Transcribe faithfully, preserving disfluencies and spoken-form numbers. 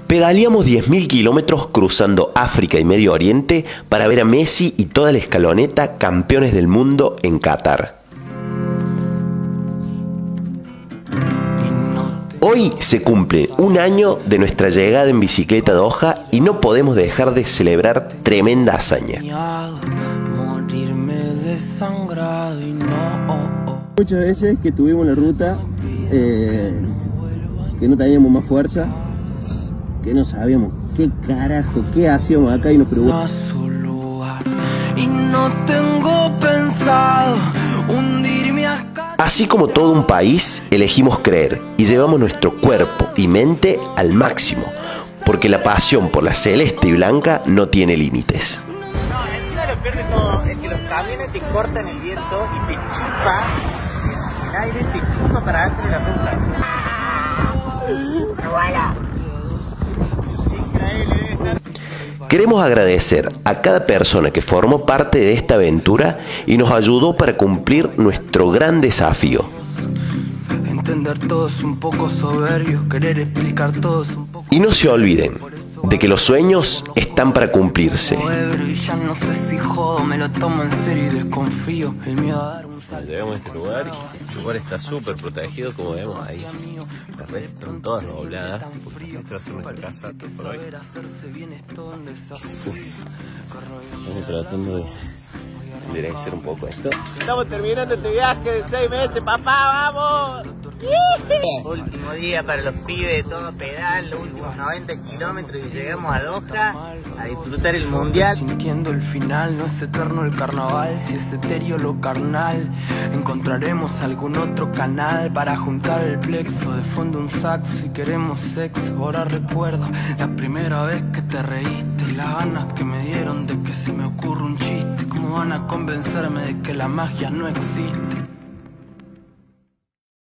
Pedaleamos diez mil kilómetros cruzando África y Medio Oriente para ver a Messi y toda la escaloneta campeones del mundo en Qatar. Hoy se cumple un año de nuestra llegada en bicicleta a Doha y no podemos dejar de celebrar tremenda hazaña. Muchas veces que tuvimos la ruta, eh, que no teníamos más fuerza, que no sabíamos qué carajo, qué hacíamos acá y nos preguntamos. Y no tengo pensado hundirme acá. Así como todo un país, elegimos creer y llevamos nuestro cuerpo y mente al máximo, porque la pasión por la celeste y blanca no tiene límites. No, encima lo peor de todo es que los camiones te cortan el viento y te chupa el aire, te chupa para dentro de la ruta. ¡Vuela! Queremos agradecer a cada persona que formó parte de esta aventura y nos ayudó para cumplir nuestro gran desafío. Entender todo es un poco soberbio, querer explicar todo es un poco... Y no se olviden de que los sueños están para cumplirse. Y ya no sé si jodo, me lo tomo en serio y desconfío. El miedo a dar un salto. Llegamos a este lugar y el lugar está súper protegido, como vemos ahí. Las redes están todas dobladas, porque esta va a ser nuestra casa por hoy. Estamos tratando de enderezar un poco esto. Estamos terminando este viaje de seis meses, papá, ¡vamos! Último día para los pibes, todo pedal, los últimos noventa kilómetros y llegamos a Doha a disfrutar el mundial. Sintiendo el final, no es eterno el carnaval, si es etéreo lo carnal. Encontraremos algún otro canal para juntar el plexo. De fondo un sax si queremos sexo. Ahora recuerdo la primera vez que te reíste y las ganas que me dieron de que se me ocurra un chiste. ¿Cómo van a convencerme de que la magia no existe?